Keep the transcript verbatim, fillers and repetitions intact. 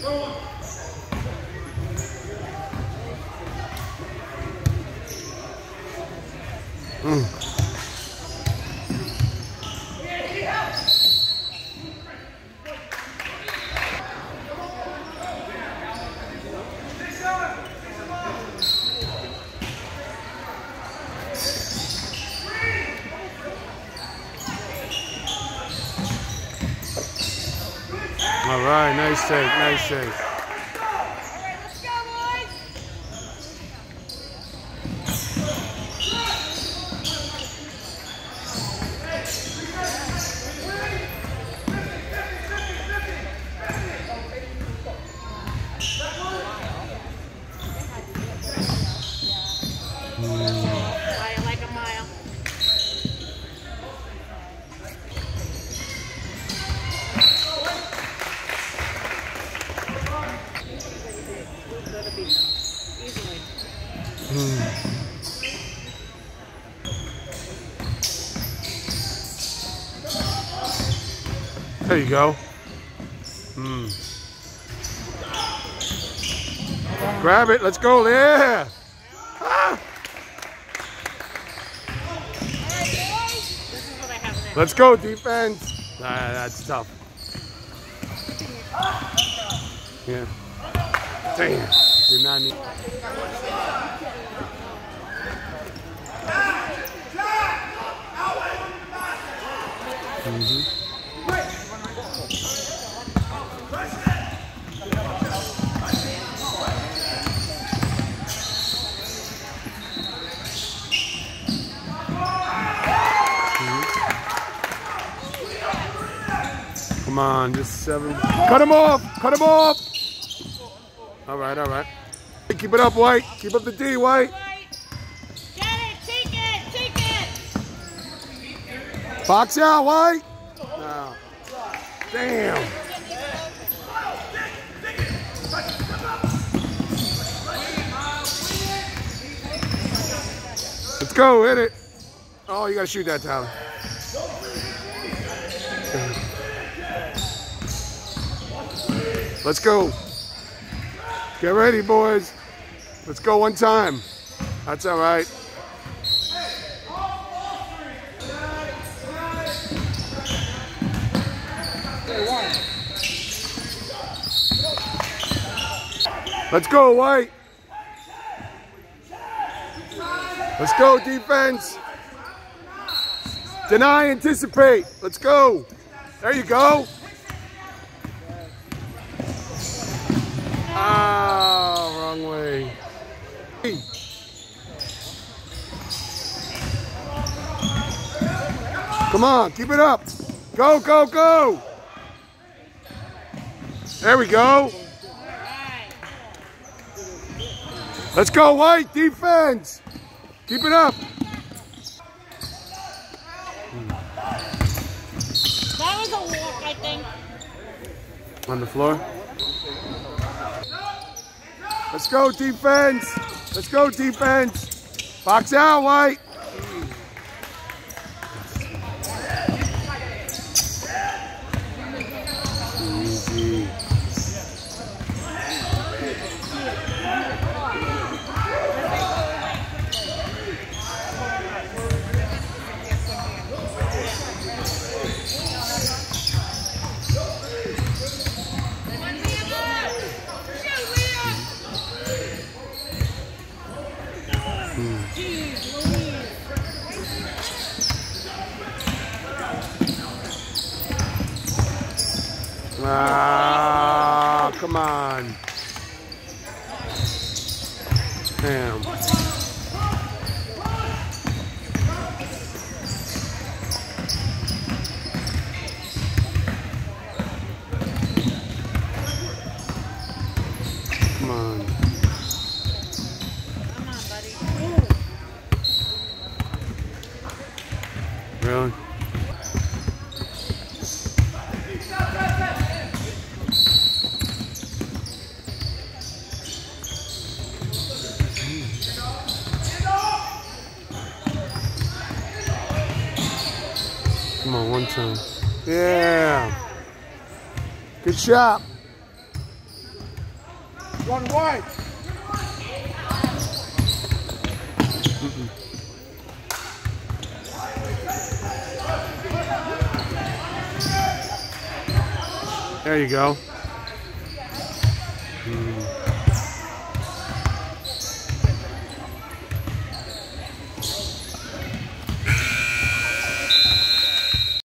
Mm. All right, nice save, nice save. There you go. Mm. Grab it. Let's go. Yeah. Ah. Let's go, defense. Ah, that's tough. Yeah. Damn. Did not need. Mm-hmm. Come on, just seven. Cut him off! Cut him off! All right, all right. Keep it up, White. Keep up the D, White. Get it! Take it! Take it! Box out, White. No. Damn. Let's go, hit it. Oh, you gotta shoot that, Tyler. Let's go. Get ready, boys. Let's go one time. That's all right. Let's go, White. Let's go, defense. Deny, anticipate. Let's go. There you go. Ah, wrong way. Come on, keep it up. Go, go, go. There we go. Let's go, White, defense. Keep it up. That was a walk, I think. On the floor. Let's go, defense. Let's go, defense. Box out, White. Easy. Ah, come on. Damn. Come on. Come on, buddy. Really? Come on, one time. Yeah. Good shot. Run wide. Mm-mm. There you go. Mm.